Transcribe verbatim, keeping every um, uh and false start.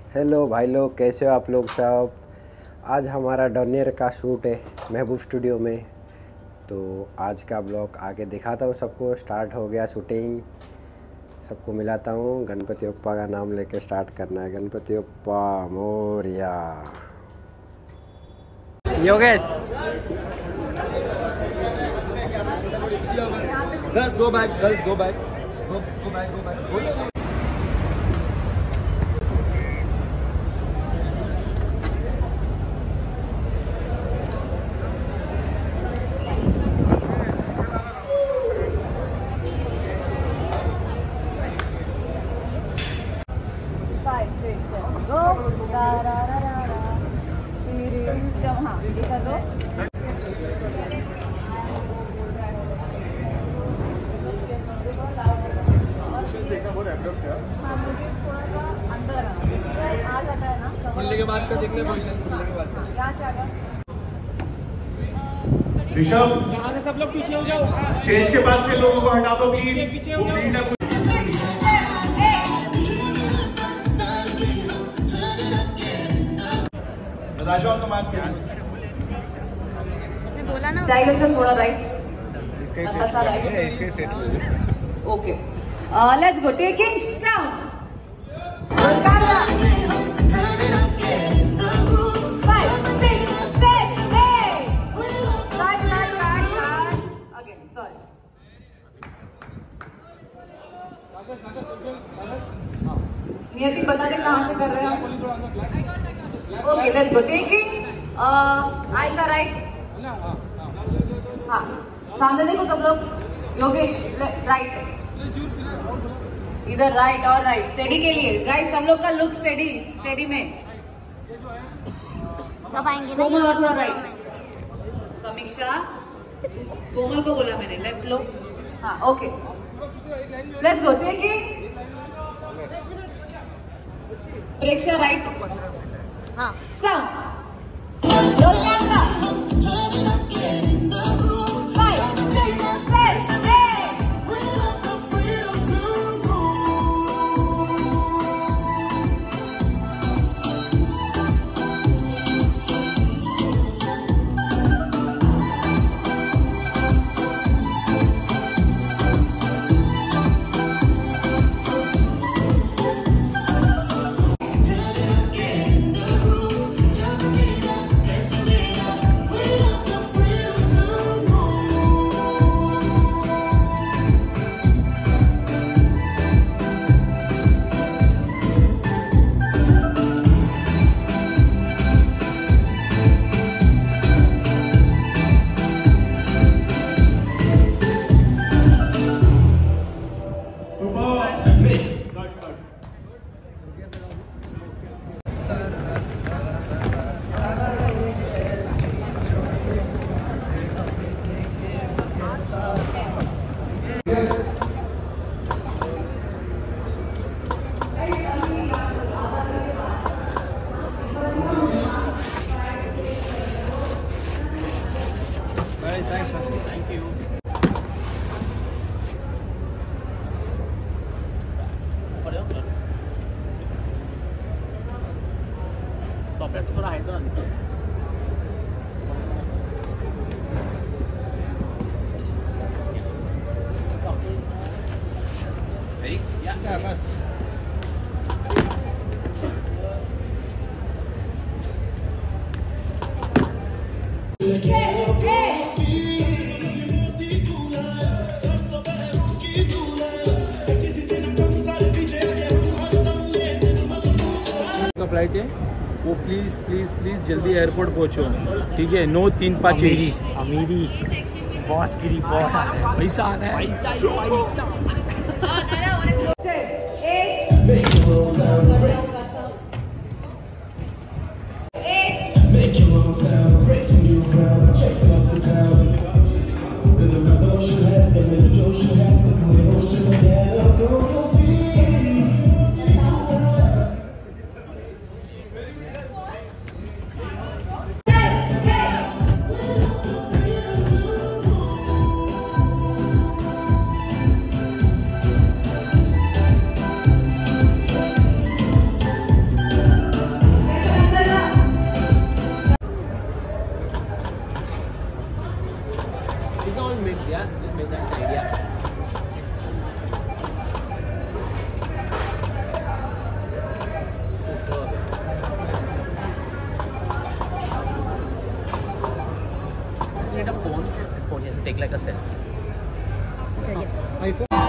Hello भाई लोग, कैसे हो आप लोग सब। आज हमारा डॉर्नियर का शूट है महबूब स्टूडियो में, तो आज का ब्लॉग आगे दिखाता हूँ सबको। स्टार्ट हो गया शूटिंग, सबको मिलाता हूँ। गणपति बप्पा का नाम लेके स्टार्ट करना है। Ganpati Bappa Moriya. Yogesh Girls go back, girls go back. Go, go back, go back. Go. Five, six, seven, go. Da da da da da. जब हाँ ये कर दो। हाँ मुझे थोड़ा सा अंदर लगाना आ जाता है ना। खुलने के बाद का देख ले पोजीशन, खुलने के बाद का। यहाँ से आगे। ऋषभ, यहाँ से सब लोग पीछे हो जाओ। स्टेज के पास से लोगों को हटा दो प्लीज। पीछे हो जाओ। बताशा उनको मार के बोला ना डायरेक्शन थोड़ा राइट, अच्छा right, okay. Let's go, taking sound. Niyati बता दे कहाँ से कर रहे हैं आप। Okay let's go, taking Ayesha right. हाँ सामने देखो सब लोग। योगेश राइट, इधर राइट और राइट। स्टेडी के लिए गाइस, सब लोग का लुक स्टेडी, स्टेडी में सब आएंगे। कोमल और थोड़ा राइट। समीक्षा, कोमल को बोला मैंने, लेफ्ट लो। हाँ okay let's go, taking Preksha right. हाँ sound roll camera. Five six seven eight. Thank you. तो थोड़ा हाइट बना। फ्लाइट है वो, प्लीज प्लीज प्लीज जल्दी एयरपोर्ट पहुंचो, ठीक है। नौ तीन पाँच अमीरी बॉस गिरी बॉस पैसा आ रहा है, पैसा to take like a selfie. चलिए